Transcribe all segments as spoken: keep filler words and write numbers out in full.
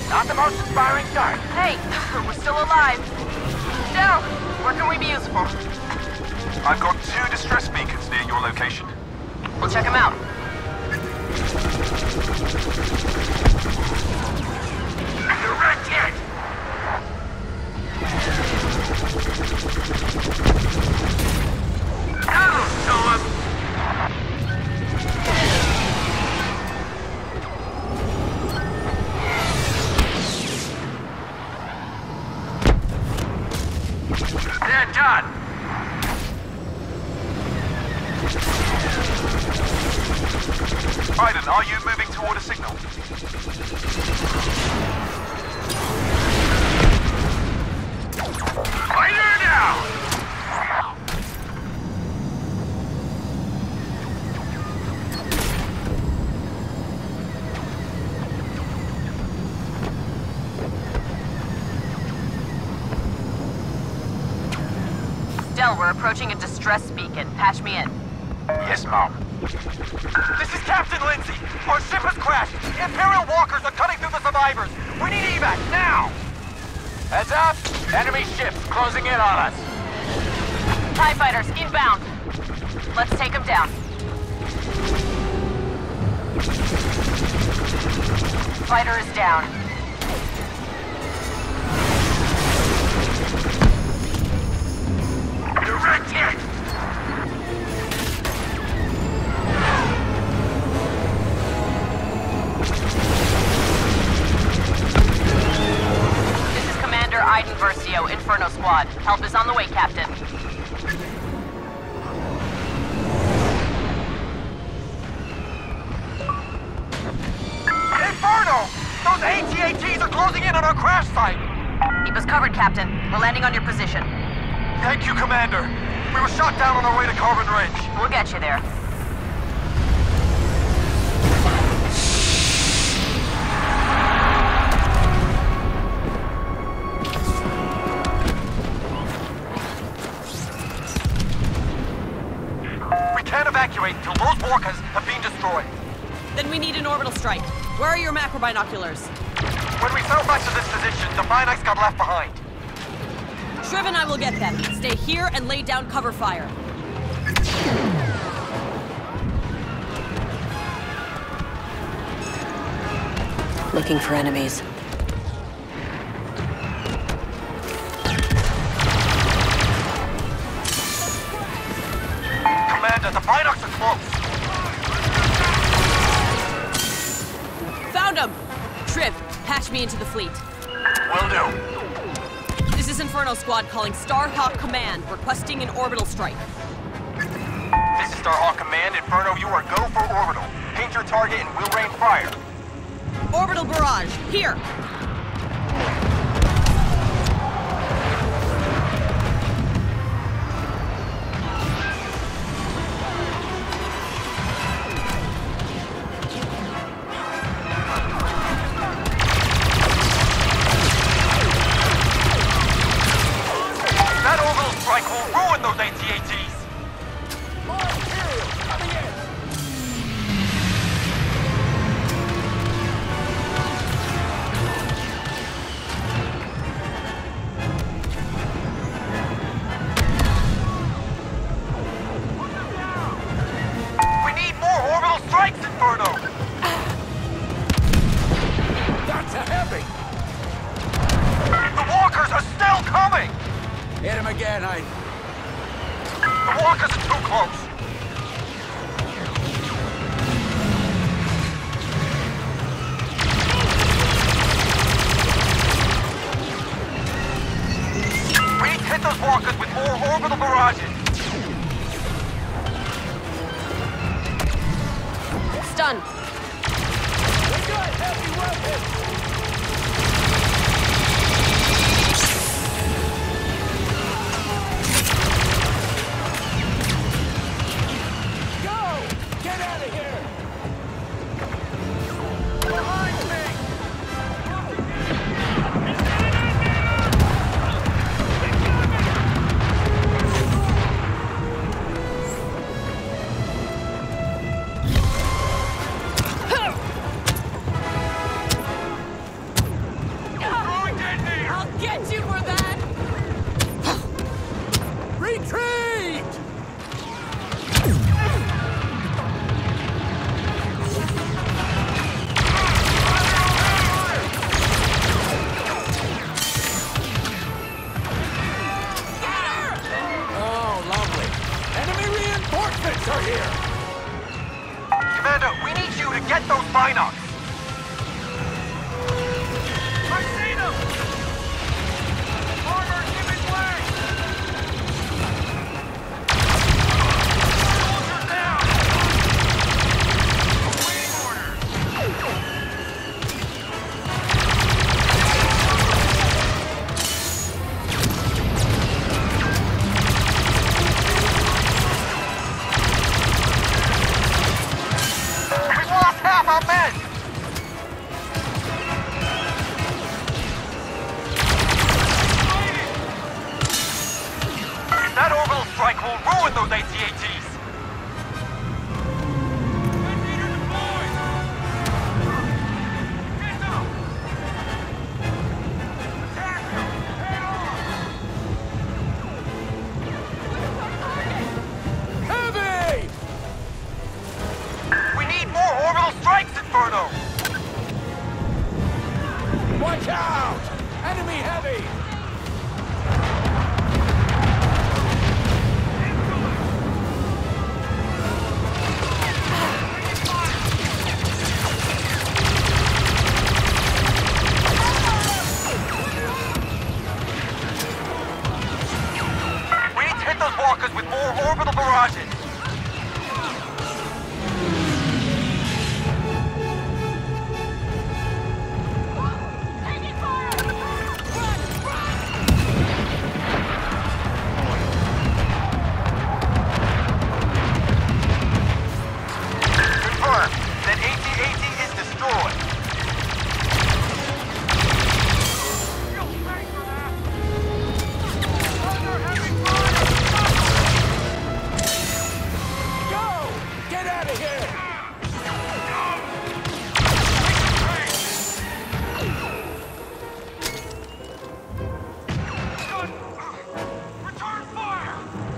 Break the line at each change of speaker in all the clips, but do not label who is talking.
Not the most inspiring start.
Hey, we're still alive. Del, where can we be useful?
I've got two distress beacons near your location.
We'll check them out.
Direct hit! That'll show him! They're done!
Aiden, are you moving toward a signal?
Fire now!
Del, we're approaching a distress beacon. Patch me in.
Yes, Mom.
This is Captain Lindsay. Our ship has crashed. Imperial walkers are cutting through the survivors. We need evac now.
Heads up! Enemy ships closing in on us.
TIE fighters inbound. Let's take them down. Fighter is down.
Direct hit!
This is Commander Aiden Versio, Inferno Squad. Help is on the way, Captain.
Inferno! Those A T A Ts are closing in on our crash site.
Keep us covered, Captain. We're landing on your position.
Thank you, Commander. We were shot down on our way to Carbon Ridge.
We'll get you there.
We can't evacuate until those walkers have been destroyed.
Then we need an orbital strike. Where are your macro binoculars?
When we fell back to this position, the Binax got left behind.
Shriv and I will get them. Stay here and lay down cover fire.
Looking for enemies.
Commander, the Binax are close.
Found them! Shriv, patch me into the fleet.
Will do.
This is Inferno Squad calling Starhawk Command, requesting an orbital strike.
This is Starhawk Command. Inferno, you are go for orbital. Paint your target and we'll rain fire.
Orbital barrage, here!
That orbital strike will ruin those A T A Ts. We need more orbital strikes, Inferno!
That's a heavy!
The walkers are still coming!
Hit him again, I...
The walkers are too close! We need to hit those walkers with more orbital barrages!
Stun!
We got heavy weapons!
will ruin those A T A Ts!
Heavy!
We need more orbital strikes, Inferno!
Watch out! Enemy heavy!
We need to hit those walkers with more orbital barrages! Confirmed that A T A T is destroyed.
Go! Get out of here!
Return fire!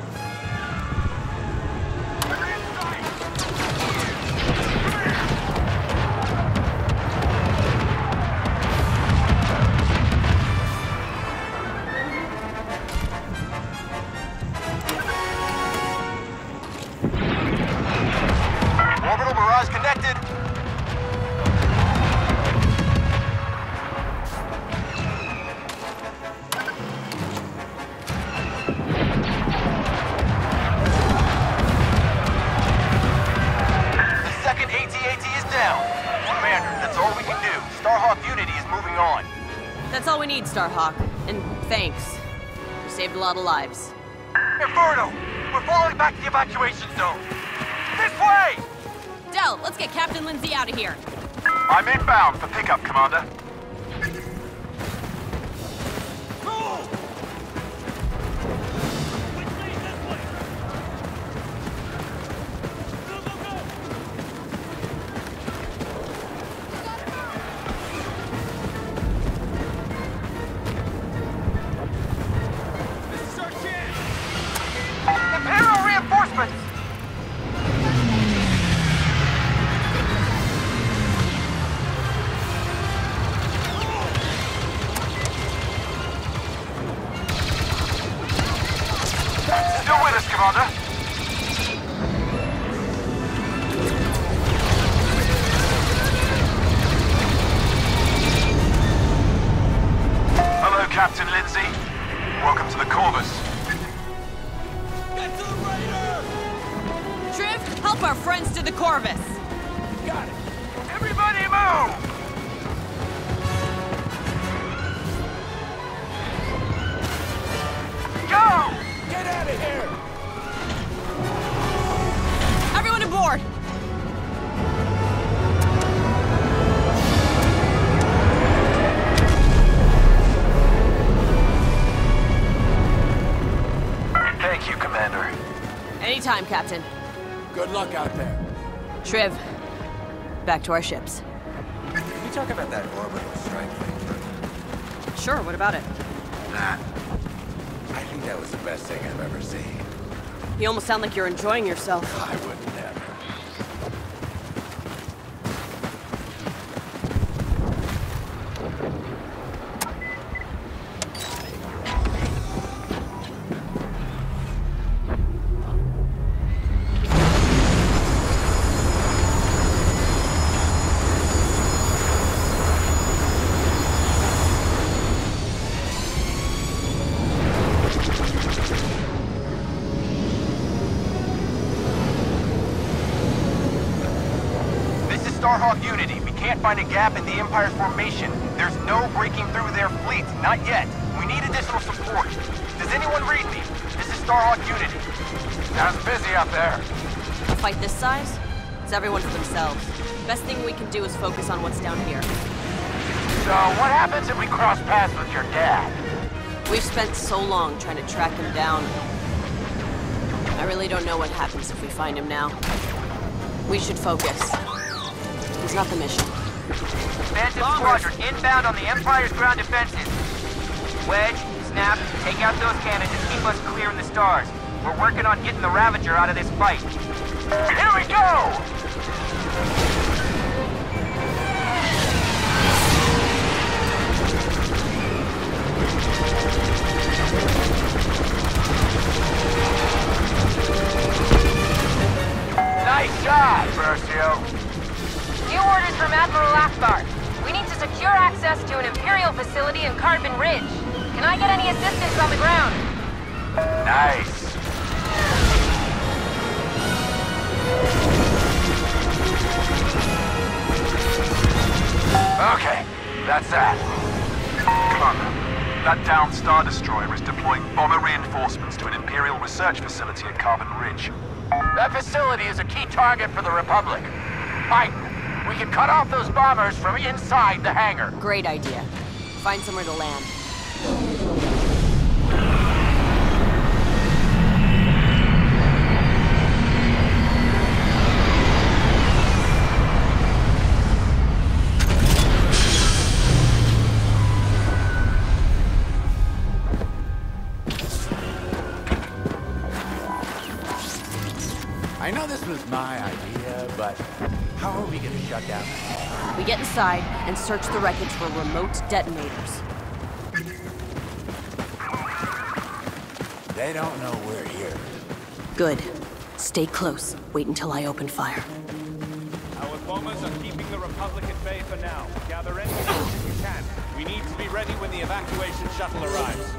Orbital barrage connected. The second A T A T is down. Commander, that's all we can do. Starhawk Unity is moving on.
That's all we need, Starhawk. And thanks. You saved a lot of lives.
Inferno! We're falling back to the evacuation zone. This way!
Del, let's get Captain Lindsay out of here.
I'm inbound for pickup, Commander.
Imperial reinforcements!
Still with us, Commander. Hello, Captain Lindsay. Welcome to the Corvus.
Get to the Raider!
Triv, help our friends to the Corvus.
Got it!
Everybody move! Go!
Get out of here!
Everyone aboard!
Thank you, Commander.
Anytime, Captain.
Good luck out there.
Triv, back to our ships.
Can we talk about that orbital strike thing?
Sure, what about it?
Nah. I think that was the best thing I've ever seen.
You almost sound like you're enjoying yourself.
I would never.
Starhawk Unity, we can't find a gap in the Empire's formation. There's no breaking through their fleet, not yet. We need additional support. Does anyone read me? This is Starhawk Unity. Sounds busy up there.
A fight this size? It's everyone for themselves. Best thing we can do is focus on what's down here.
So, what happens if we cross paths with your dad?
We've spent so long trying to track him down. I really don't know what happens if we find him now. We should focus. He's not the mission.
Phantom Squadron inbound on the Empire's ground defenses. Wedge, Snap, take out those cannons and keep us clear in the stars. We're working on getting the Ravager out of this fight.
Here we go! Nice shot, Versio.
New orders from Admiral Akbar. We need to secure access to an Imperial facility in Carbon Ridge. Can I get any assistance on the ground?
Nice. Okay, that's that.
Commander, that downed Star Destroyer is deploying bomber reinforcements to an Imperial research facility at Carbon Ridge.
That facility is a key target for the Republic. Mike, we can cut off those bombers from inside the hangar.
Great idea. Find somewhere to land.
I know this was my idea, but how are we gonna shut down this?
We get inside and search the wreckage for remote detonators.
They don't know we're here.
Good. Stay close. Wait until I open fire.
Our bombers are keeping the Republic at bay for now. Gather any forces you can. We need to be ready when the evacuation shuttle arrives.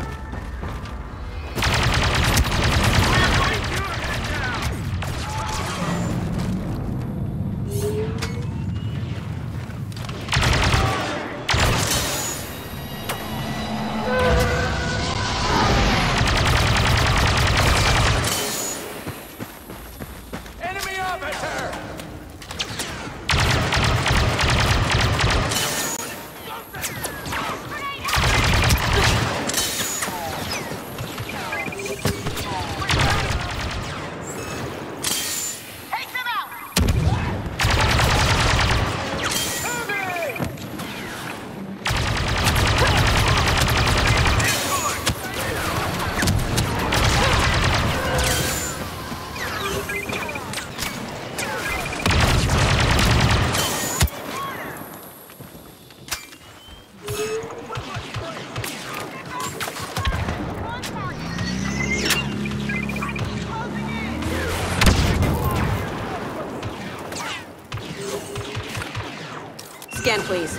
Scan, please.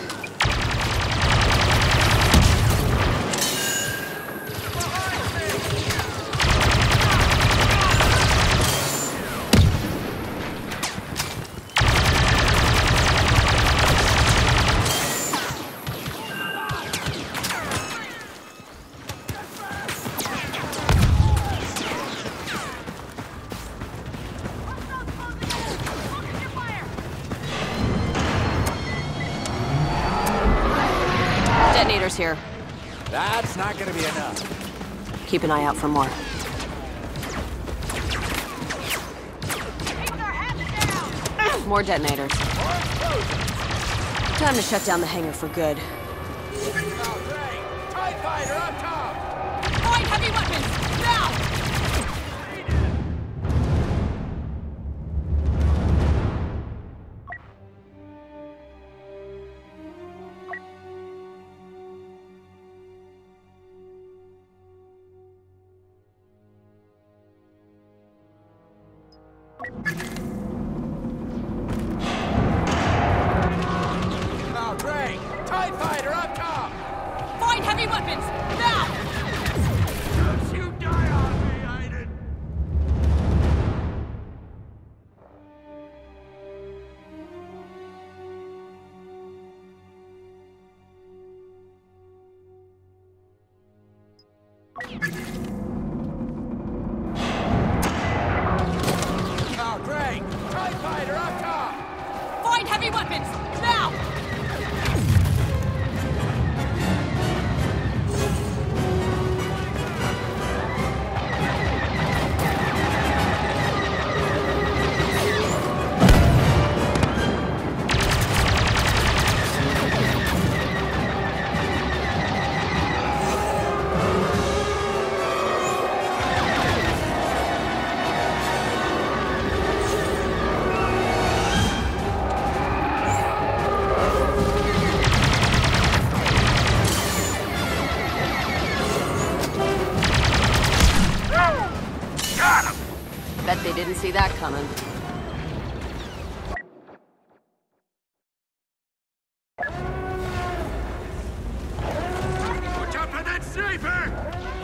Detonators here.
That's not gonna be enough.
Keep an eye out for more. More detonators. Time to shut down the hangar for good.
TIE fighter up top!
Find heavy weapons! Now!
Now, Drake! TIE fighter up top!
Find heavy weapons! Now!
Don't you die on me, Aiden! Now, Drake! TIE fighter up top!
Find heavy weapons! Now! they didn't see that coming.
Watch out for that sniper!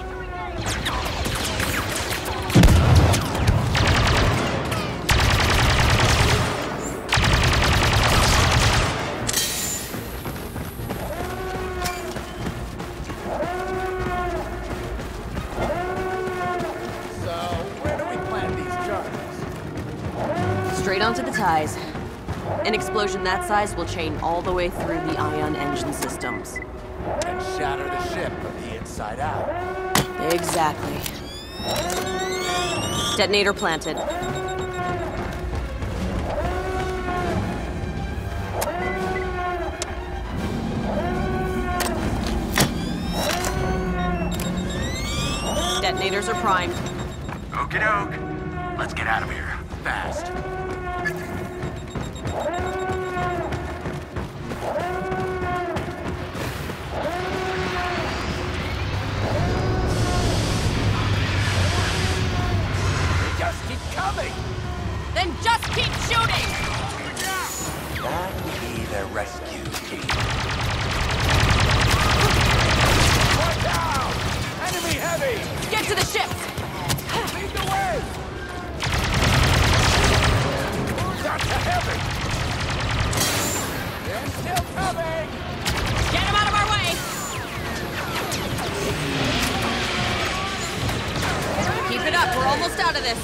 Straight onto the ties. An explosion that size will chain all the way through the ion engine systems.
And shatter the ship from the inside out.
Exactly. Detonator planted. Detonators are primed.
Okie doke. Let's get out of here. Fast. They just keep coming!
Then just keep shooting!
That would be the rescue team. Watch out! Enemy heavy!
Get to the ships!
Lead the way! Not the heavy! They're still coming!
Get him out of our way! Keep it up, we're almost out of this.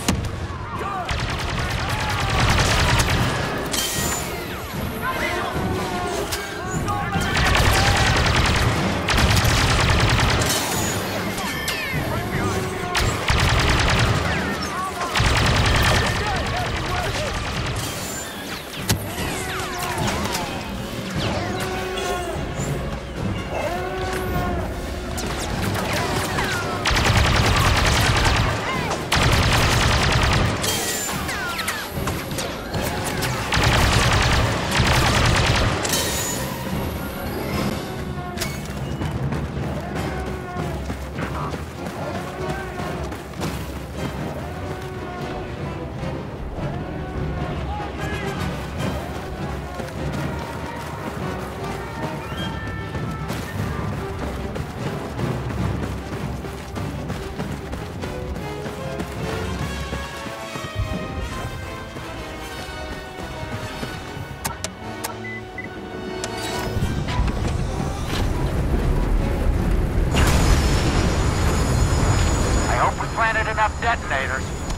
Planted enough detonators.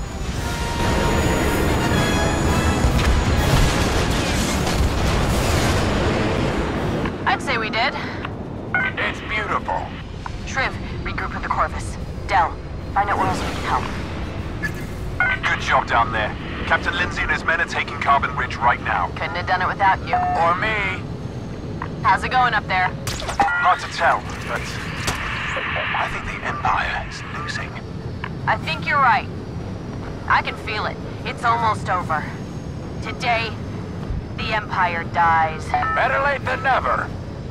I'd say we did.
It's beautiful.
Shriv, regroup with the Corvus. Del, find out where else we can help.
Good job down there. Captain Lindsay and his men are taking Carbon Ridge right now.
Couldn't have done it without you.
Or me.
How's it going up there?
Hard to tell, but I think the Empire is losing.
I think you're right. I can feel it. It's almost over. Today, the Empire dies.
Better late than never.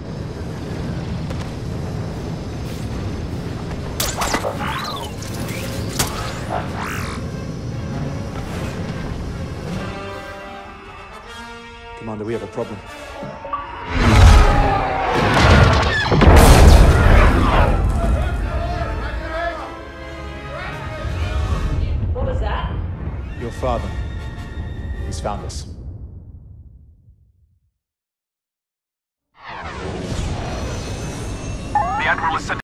Commander, we have a problem.
What was that?
Your father. He's found us.
The Admiral is sending